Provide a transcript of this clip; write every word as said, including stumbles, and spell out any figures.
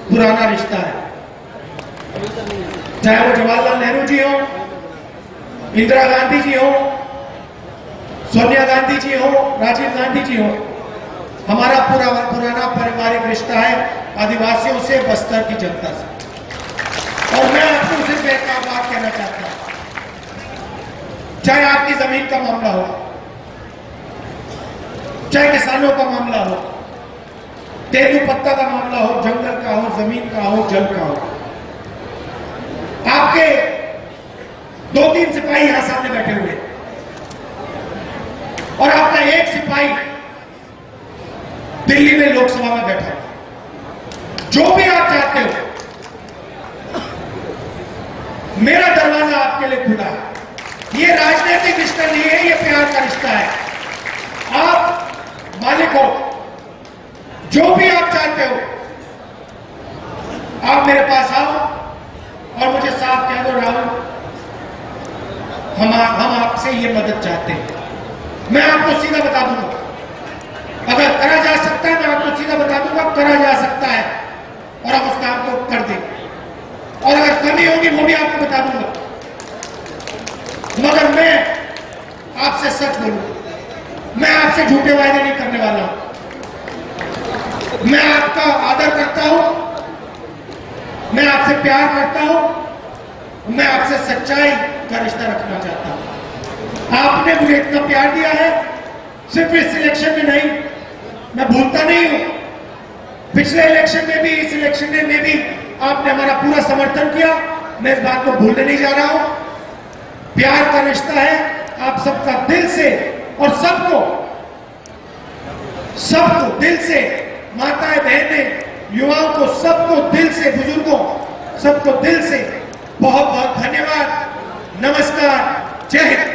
पुराना रिश्ता है। चाहे वो जवाहरलाल नेहरू जी हो, इंदिरा गांधी जी हो, सोनिया गांधी जी हो, राजीव गांधी जी हो, हमारा पूरा पुराना पारिवारिक रिश्ता है आदिवासियों से, बस्तर की जनता से। और मैं आपको सिर्फ एक बात कहना चाहता हूं, चाहे आपकी जमीन का मामला हो, चाहे किसानों का मामला हो, तेंदू पत्ता का मामला हो, जंगल का हो, जमीन का हो, जल का हो, आपके दो तीन सिपाही यहां सामने बैठे हुए और आपका एक सिपाही दिल्ली में लोकसभा में बैठा, जो भी आप चाहते हो, मेरा दरवाजा आपके लिए खुला है। ये राजनीतिक रिश्ता नहीं है, ये प्यार का रिश्ता है। आप मालिक हो, जो भी आप चाहते हो आप मेरे पास आओ और मुझे साफ कह दो, राहुल हम हम आपसे ये मदद चाहते हैं। मैं आपको सीधा बता दूंगा, अगर करा जा सकता है मैं आपको सीधा बता दूंगा करा जा सकता है और आप उस काम को कर देंगे, और अगर कमी होगी वो भी आपको बता दूंगा। मगर मैं आपसे सच बोलूंगा, मैं आपसे झूठे वायदे नहीं करने वाला हूं। मैं आपका आदर करता हूं, मैं आपसे प्यार करता हूं, मैं आपसे सच्चाई का रिश्ता रखना चाहता हूं। आपने मुझे इतना प्यार दिया है, सिर्फ इस इलेक्शन में नहीं, मैं भूलता नहीं हूं। पिछले इलेक्शन में भी, इस इलेक्शन में भी आपने हमारा पूरा समर्थन किया, मैं इस बात को भूलने नहीं जा रहा हूं। प्यार का रिश्ता है आप सबका दिल से, और सबको सबको दिल से, माताएं बहनें युवाओं को सबको दिल से, बुजुर्गों सबको दिल से बहुत बहुत धन्यवाद। नमस्कार, जय हिंद।